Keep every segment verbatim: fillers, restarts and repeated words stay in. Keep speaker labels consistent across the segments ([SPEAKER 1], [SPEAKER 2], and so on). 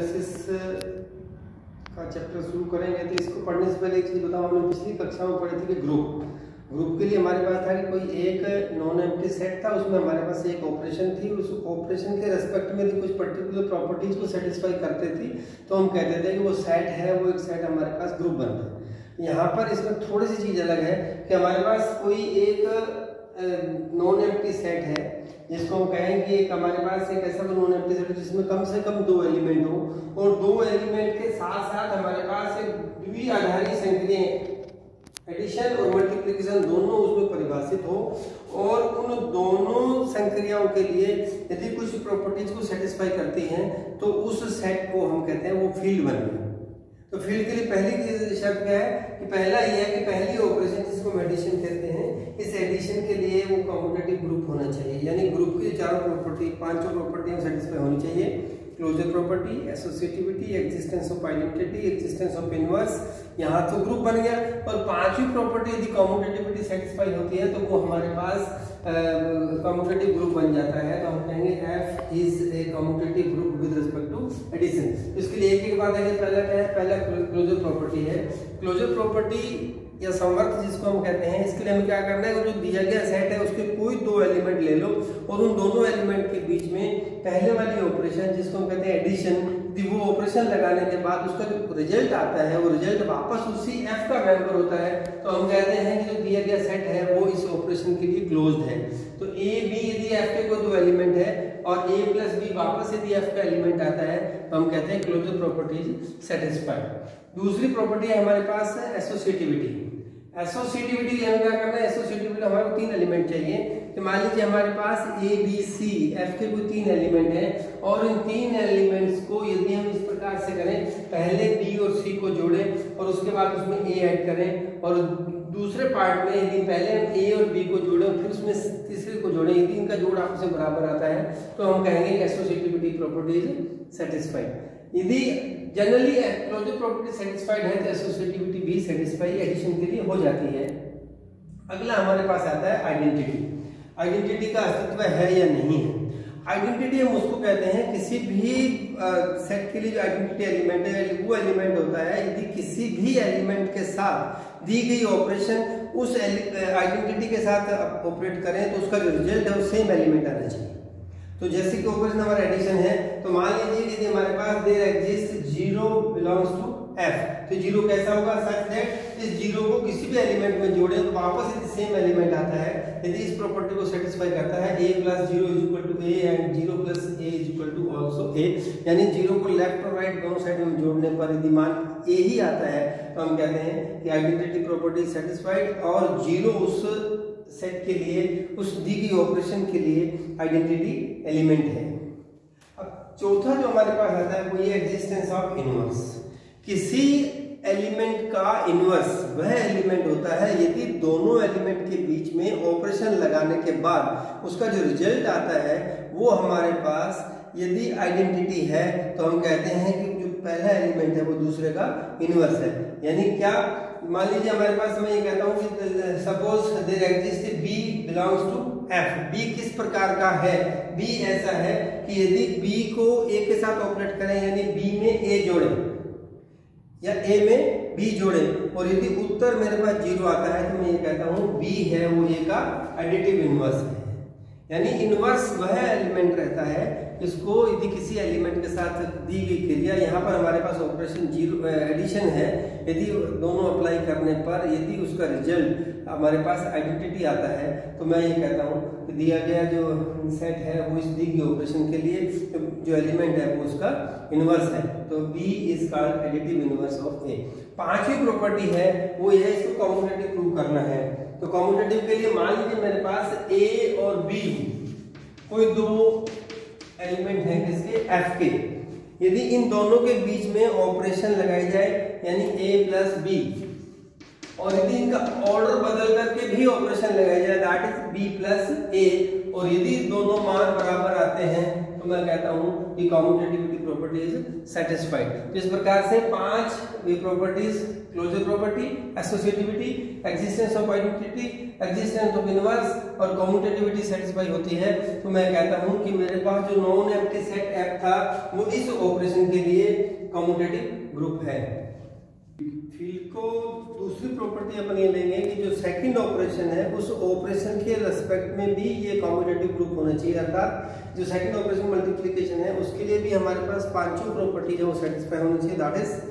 [SPEAKER 1] Analysis का chapter शुरू करेंगे तो इसको पढ़ने से पहले एक चीज़ बताओ, हमने पिछली कक्षा में पढ़ी थी कि ग्रुप ग्रुप के लिए हमारे पास था कि कोई एक नॉन एम्प्टी सेट था, उसमें हमारे पास एक ऑपरेशन थी, उस ऑपरेशन के रेस्पेक्ट में कुछ पर्टिकुलर प्रॉपर्टीज को सेटिस्फाई करते थी तो हम कहते थे कि वो सेट है, वो एक सेट हमारे पास ग्रुप बनता है। यहाँ पर इसमें थोड़ी सी चीज़ अलग है कि हमारे पास कोई एक नॉन एम्प्टी सेट है जिसको हम कहें कि एक हमारे पास एक ऐसा नॉन एम्प्टी सेट है जिसमें कम से कम दो एलिमेंट हो और दो एलिमेंट के साथ साथ हमारे पास एक द्विआधारी संख्याएं एडिशन और मल्टीप्लिकेशन दोनों उसमें परिभाषित हो और उन दोनों संक्रियाओं के लिए यदि कुछ प्रॉपर्टीज को सेटिस्फाई करती हैं तो उस सेट को हम कहते हैं वो फील्ड बन गया। तो फील्ड के लिए पहली शर्त क्या है कि पहला ये है कि पहली ऑपरेशन जिसको हम एडिशन कहते हैं, इस एडिशन के लिए वो कम्यूटेटिव ग्रुप होना चाहिए, यानी ग्रुप की चारों प्रॉपर्टी पांचों प्रॉपर्टी सेटिस्फाई होनी चाहिए। Closure property, associativity, existence of identity, existence of inverse, यहाँ तो ग्रुप बन गया। और पांचवी प्रॉपर्टी यदि कम्यूटेटिविटी सेटिस्फाई होती है तो वो हमारे पास कम्यूटेटिव ग्रुप बन जाता है, तो हम कहेंगे F is a commutative group with respect to addition. इसके लिए एक एक बात है, पहला क्या है, पहला क्लोजर प्रॉपर्टी है। क्लोजर प्रॉपर्टी या समवर्त जिसको हम कहते हैं, इसके लिए हमें क्या करना है, जो दिया गया सेट है उसके कोई दो एलिमेंट ले लो और उन दोनों एलिमेंट के बीच में पहले वाली ऑपरेशन जिसको हम कहते हैं एडिशन, वो ऑपरेशन लगाने के बाद उसका जो रिजल्ट आता है वो रिजल्ट वापस उसी एफ का मेंबर होता है, तो हम कहते हैं कि जो दिया गया सेट है वो इस ऑपरेशन के लिए क्लोज्ड है। तो ए बी यदि एफ के कोई दो एलिमेंट है और ए प्लस बी वापस यदि एफ का एलिमेंट आता है तो हम कहते हैं क्लोजर प्रॉपर्टीज सेटिस्फाइड। दूसरी प्रॉपर्टी है हमारे पास एसोसिएटिविटी। एसोसिएटिविटी हमें क्या करना है, एसोसिएटिविटी हमारे को तीन एलिमेंट चाहिए। तो मान लीजिए हमारे पास ए बी सी एफ के कोई तीन एलिमेंट हैं और इन तीन एलिमेंट्स को यदि हम इस प्रकार से करें, पहले बी और सी को जोड़ें और उसके बाद उसमें ए ऐड करें और दूसरे पार्ट में यदि पहले हम ए और बी को जोड़ें और फिर उसमें तीसरे को जोड़ें, यदि इनका जोड़ आपस में बराबर आता है तो हम कहेंगे एसोसिएटिविटी प्रॉपर्टी इज सेटिस्फाइड। यदि जनरली क्लोजर प्रॉपर्टी सेटिस्फाइड है तो एसोसिएटिविटी भी सेटिस्फाई एडिशन के लिए हो जाती है। अगला हमारे पास आता है आइडेंटिटी। आइडेंटिटी का अस्तित्व है या नहीं है। आइडेंटिटी हम उसको कहते हैं किसी भी सेट के लिए जो आइडेंटिटी एलिमेंट है वो एलिमेंट होता है यदि किसी भी एलिमेंट के साथ दी गई ऑपरेशन उस आइडेंटिटी के साथ ऑपरेट करें तो उसका जो रिजल्ट है वो सेम एलिमेंट आना चाहिए। तो जैसे कि ऑपरेशन हमारा एडिशन है तो मान लीजिए यदि हमारे पास there exist zero belongs to F, तो जीरो कैसा होगा, सच दैट इस जीरो को किसी भी एलिमेंट में जोड़े तो वापस यदि सेम एलिमेंट आता है, यदि इस प्रॉपर्टी को सेटिस्फाई करता है a plus zero is equal to a and zero plus a is equal to also a, यानी जीरो को लेफ्ट और राइट दोनों साइड में जोड़ने पर यदि मान a ही आता है तो हम कहते हैं कि आइडेंटिटी प्रॉपर्टी सेटिस्फाइड और जीरो उस सेट के लिए उस दी गई ऑपरेशन के लिए आइडेंटिटी एलिमेंट है। अब चौथा जो हमारे पास आता है वो ये एग्जिस्टेंस ऑफ इनवर्स। किसी एलिमेंट का इनवर्स वह एलिमेंट होता है यदि दोनों एलिमेंट के बीच में ऑपरेशन लगाने के बाद उसका जो रिजल्ट आता है वो हमारे पास यदि आइडेंटिटी है तो हम कहते हैं कि जो पहला एलिमेंट है वो दूसरे का इनवर्स है। यानी क्या, मान लीजिए हमारे पास मैं ये कहता हूँ कि suppose there exist B belongs to F. B किस प्रकार का है, बी ऐसा है कि यदि बी को ए के साथ ऑपरेट करें यानी बी में ए जोड़ें या ए में बी जोड़े और यदि उत्तर मेरे पास जीरो आता है तो मैं ये कहता हूँ बी है वो ए का एडिटिव इनवर्स है। यानी इनवर्स वह एलिमेंट रहता है इसको यदि किसी एलिमेंट के साथ दी गई क्रिया, यहाँ पर हमारे पास ऑपरेशन जीरो एडिशन है, यदि दोनों अप्लाई करने पर यदि उसका रिजल्ट हमारे पास आइडेंटिटी आता है तो मैं ये कहता हूँ कि दिया गया जो सेट है वो इस दी गई ऑपरेशन के लिए जो एलिमेंट है वो उसका इनवर्स है, तो B is called additive inverse of A। पांचवी प्रॉपर्टी है वो यह इसको कम्यूटेटिव प्रूव करना है। तो कम्यूटेटिव के लिए मान लीजिए मेरे पास A और B कोई दो एलिमेंट हैं किसके, F के, यदि इन दोनों के बीच में ऑपरेशन लगाई जाए यानी A प्लस बी और यदि इनका ऑर्डर बदल करके भी ऑपरेशन लगाया जाए that is B plus A और यदि दोनों मान बराबर आते हैं तो मैं कहता हूँ कि कम्यूटेटिविटी प्रॉपर्टी इज सेटिस्फाइड। इस प्रकार से पांच वे properties, closure property, associativity, existence of identity, existence of inverse और कम्यूटेटिविटी सेटिस्फाई होती है। तो मैं कहता हूँ कि मेरे पास जो नॉन एम्प्टी सेट एफ था वो इस ऑपरेशन के लिए कम्यूटेटिव ग्रुप है। फील्ड को दूसरी प्रॉपर्टी अपन ये लेंगे कि जो सेकंड ऑपरेशन है उस ऑपरेशन के रेस्पेक्ट में भी ये कम्यूटेटिव ग्रुप होना चाहिए, अर्थात जो सेकंड ऑपरेशन मल्टीप्लिकेशन है उसके लिए भी हमारे पास पांचों प्रॉपर्टी है वो सेटिस्फाई होनी चाहिए। That is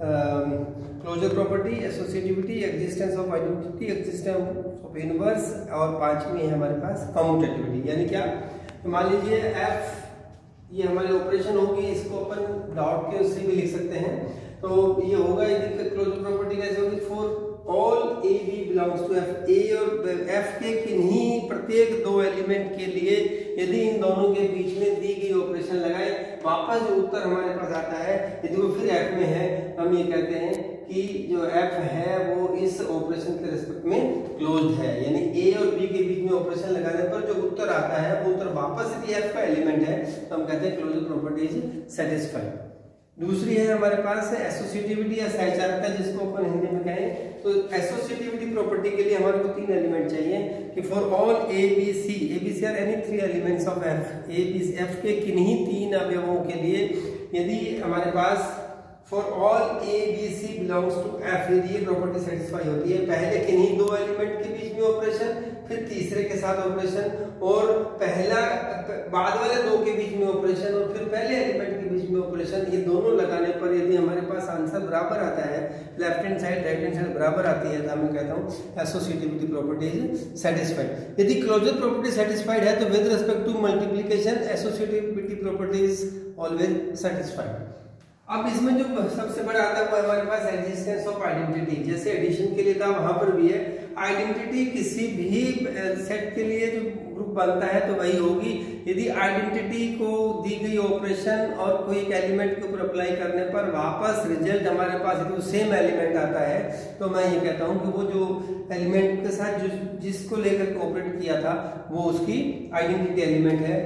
[SPEAKER 1] closure property, associativity, existence of identity, existence of inverse और पांचवी है हमारे पास कम्यूटेटिविटी। यानी क्या, तो मान लीजिए एफ ये हमारी ऑपरेशन होगी, इसको अपन डॉट के उससे भी लिख सकते हैं। तो ये होगा, यदि क्लोजर प्रॉपर्टी कैसे होगी, for all A B belongs to F, A और एफ के किन्हीं प्रत्येक दो एलिमेंट के लिए यदि इन दोनों के बीच में दी गई ऑपरेशन लगाए, वापस जो उत्तर हमारे पास आता है यदि वो फिर एफ में है, हम ये कहते हैं कि जो एफ है वो इस ऑपरेशन के रिस्पेक्ट में क्लोज्ड है। यानी ए और बी के बीच में ऑपरेशन लगाने पर जो उत्तर आता है वो उत्तर वापस यदि एफ का एलिमेंट है तो हम कहते हैं क्लोजर प्रॉपर्टी इज सेटिस्फाइड। दूसरी है हमारे पास एसोसिएटिविटी या सहचारिता, जिसको अपन हिंदी में कहें। तो एसोसिएटिविटी प्रॉपर्टी के लिए हमारे को तीन एलिमेंट चाहिए कि for all A B C, A B C are any three elements of F, A B F के किन्हीं तीन अवयवों के लिए यदि हमारे पास for all A B C belongs to F, यदि ये प्रॉपर्टी सेटिस्फाई होती है, पहले किन्हीं दो एलिमेंट के बीच में ऑपरेशन, फिर तीसरे के साथ ऑपरेशन, और पहला बाद वाले दो के बीच में ऑपरेशन और फिर पहले एलिमेंट के बीच में ऑपरेशन, ये दोनों लगाने पर यदि हमारे पास आंसर बराबर आता है, left hand side right hand side बराबर आती है, तो मैं कहता हूँ एसोसिएटिविटी प्रॉपर्टी इज सेटिस्फाइड। यदि क्लोजर प्रॉपर्टी सेटिस्फाइड है तो with respect to multiplication associativity property is always satisfied. अब इसमें जो सबसे बड़ा आता है वो हमारे पास एग्जिस्टेंस ऑफ आइडेंटिटी। जैसे एडिशन के लिए था वहां पर भी है, आइडेंटिटी किसी भी सेट के लिए जो ग्रुप बनता है तो वही होगी यदि आइडेंटिटी को दी गई ऑपरेशन और कोई एक एलिमेंट के ऊपर अप्लाई करने पर वापस रिजल्ट हमारे पास यदि सेम एलिमेंट आता है, तो मैं ये कहता हूँ कि वो जो एलिमेंट के साथ जो जिसको लेकर के ऑपरेट किया था वो उसकी आइडेंटिटी एलिमेंट है।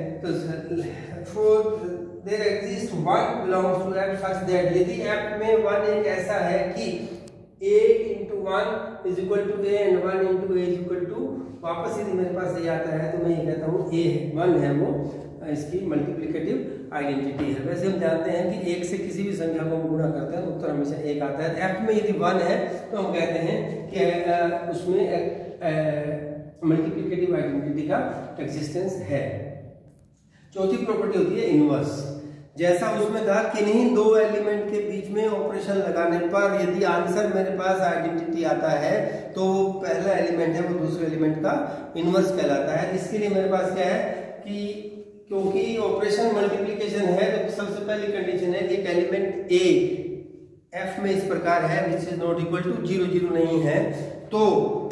[SPEAKER 1] तो there exists one belongs to f such that, यदि f में वन एक ऐसा है कि a into one is equal to a and one into a is equal to, वापस यदि मेरे पास ये आता है तो मैं ये कहता हूँ a वन है वो इसकी मल्टीप्लिकेटिव आइडेंटिटी है। वैसे हम जानते हैं कि एक से किसी भी संख्या को गुणा करते हैं तो उत्तर हमेशा एक आता है। f में यदि वन है तो हम कहते हैं कि उसमें मल्टीप्लिकेटिव आइडेंटिटी का एग्जिस्टेंस है। चौथी प्रॉपर्टी होती है इनवर्स। जैसा उसमें था किन्हीं दो एलिमेंट के बीच में ऑपरेशन लगाने पर यदि आंसर मेरे पास आइडेंटिटी आता है तो पहला एलिमेंट है वो दूसरे एलिमेंट का इनवर्स कहलाता है। इसके लिए मेरे पास क्या है कि क्योंकि ऑपरेशन मल्टीप्लिकेशन है तो सबसे पहली कंडीशन है कि एक एलिमेंट ए एफ में इस प्रकार है which is not equal to zero zero नहीं है, तो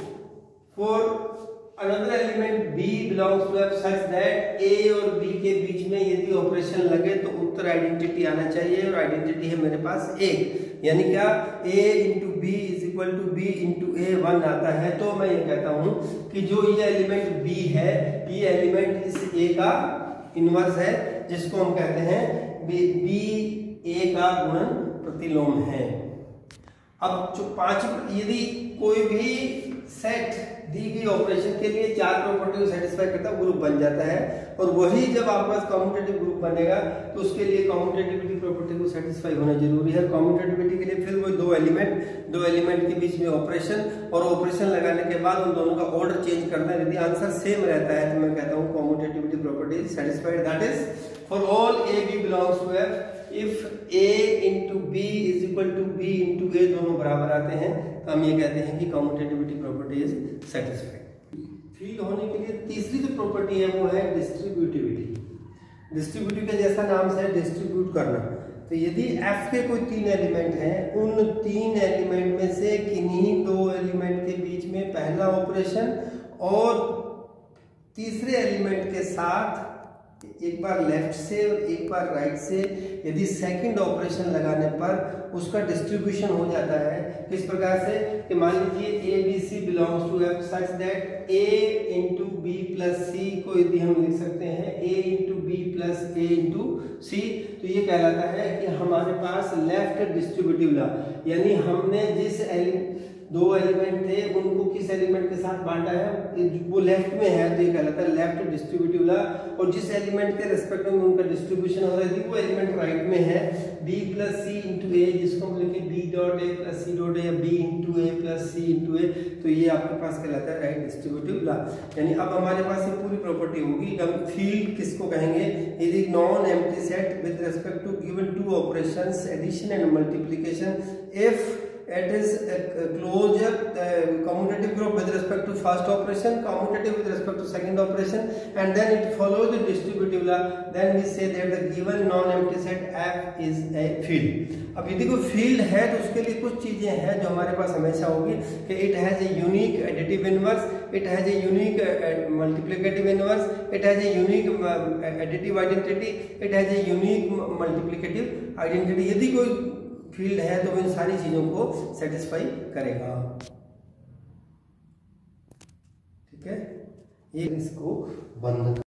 [SPEAKER 1] for another element b belongs to f such that a और b के बीच में यदि ऑपरेशन लगे तो उत्तर आइडेंटिटी आना चाहिए, और आइडेंटिटी है मेरे पास एक। यानी क्या, a into B is equal to B into A one आता है। तो मैं ये कहता हूँ कि जो ये एलिमेंट b है ये एलिमेंट इस a का इनवर्स है, जिसको हम कहते हैं b, b a का गुणन प्रतिलोम है। अब जो पांच, यदि कोई भी सेट दी गई ऑपरेशन के लिए चार प्रॉपर्टी को सेटिस्फाई करता है ग्रुप बन जाता है, और वही जब आपके पास कम्यूटेटिव ग्रुप बनेगा तो उसके लिए कम्यूटेटिविटी प्रॉपर्टी को सेटिस्फाई होना जरूरी है। कम्यूटेटिविटी के लिए फिर वो दो एलिमेंट दो एलिमेंट के बीच में ऑपरेशन, और ऑपरेशन लगाने के बाद उन दोनों का ऑर्डर चेंज करना है। यदि आंसर सेम रहता है तो मैं कहता हूँ commutativity property is satisfied. That is for all A B belongs to F, if a into B is equal to B into A दोनों बराबर आते हैं तो हम ये कहते हैं कि commutativity property is satisfied. Field होने के लिए तीसरी जो प्रॉपर्टी है वो है डिस्ट्रीब्यूटिविटी। डिस्ट्रीब्यूटिव के जैसा नाम से है डिस्ट्रीब्यूट करना। तो यदि f के कोई तीन एलिमेंट हैं, उन तीन एलिमेंट में से किन्हीं दो एलिमेंट के बीच में पहला ऑपरेशन और तीसरे एलिमेंट के साथ एक बार लेफ्ट से और एक बार राइट से यदि सेकंड ऑपरेशन लगाने पर उसका डिस्ट्रीब्यूशन हो जाता है। किस प्रकार से कि मान लीजिए A B C belongs to F such that A into B plus C को यदि हम लिख सकते हैं A into B plus A into C, तो ये कहलाता है कि हमारे पास लेफ्ट डिस्ट्रीब्यूटिव लॉ, यानी हमने जिस दो एलिमेंट थे उनको किस एलिमेंट के साथ बांटा है, वो लेफ्ट में है तो ये कहलाता है लेफ्ट डिस्ट्रीब्यूटिव लॉ, और जिस एलिमेंट के रेस्पेक्ट में उनका डिस्ट्रीब्यूशन हो रहा है वो एलिमेंट राइट में है, B plus C into A, जिसको हम लिखे B dot A plus C dot A या B into A plus C into A, तो ये आपके पास कहलाता है राइट डिस्ट्रीब्यूटिव लॉ। यानी अब हमारे पास ये पूरी प्रॉपर्टी होगी। अब फील्ड किसको कहेंगे, यदि non empty set with respect to given two operations addition and multiplication, if it is a closure uh, commutative group with respect to first operation, commutative with respect to second operation, and then it follows the distributive law, then we say that the given non-empty set F is a field। अब यदि कोई field है तो उसके लिए कुछ चीजें हैं जो हमारे पास हमेशा होगी कि it has a unique additive inverse, it has a unique uh, multiplicative inverse, it has a unique uh, additive identity, it has a unique multiplicative identity। यदि कोई फील्ड है तो वो इन सारी चीजों को सेटिस्फाई करेगा। ठीक है, ये इसको बंद